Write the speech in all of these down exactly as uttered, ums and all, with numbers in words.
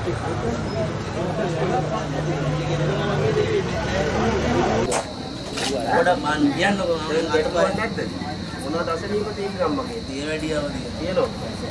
Udah mandian loh, nggak ada නැද්ද? මොනවද අසනීප තියෙන්නේ ගම්මගේ? dia වැඩියව තියෙනවා.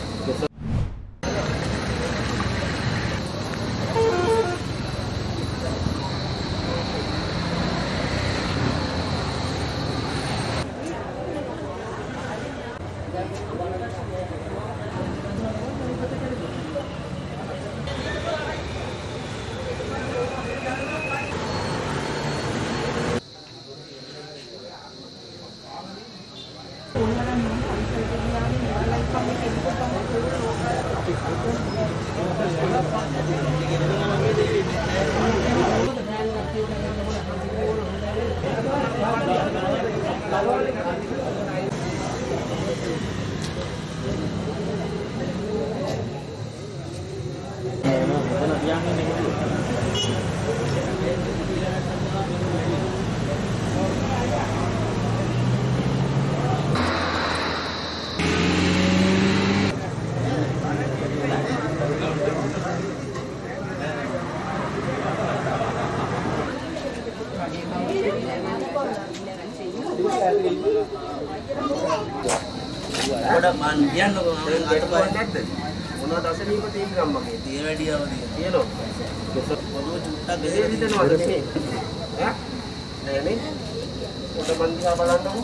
udah mandian loh, nggak ada නැද්ද? මොනවද අසනීප තියෙන්නේ ගම්මගේ? dia වැඩියව තියෙනවා. පොළොව චුට්ටක් දෙහි හිතනවාද මේ? ඈ? නෑනේ. උඩ මන් දිහා බලන්නකො.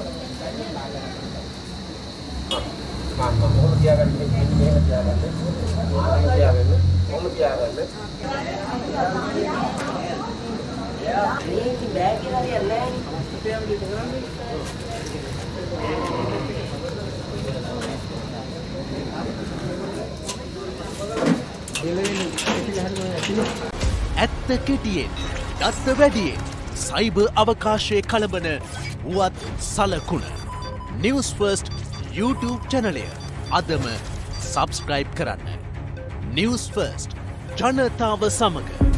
මම මම මොකද තියාගන්නේ මේ මෙහෙම තියාගන්න. මොකද තියාගන්න? කොහොම තියාගන්න? මේක බෑග් එකේ හරියන්නේ නෑනේ. ඇත්ත කෙටියෙන් දත්ත වැඩියෙන් සයිබර් අවකාශයේ කළඹන වුවත් සලකුණ නිවුස් ෆර්ස්ට් YouTube චැනලය අදම සබස්ක්‍රයිබ් කරන්න. නිවුස් ෆර්ස්ට් ජනතාව සමග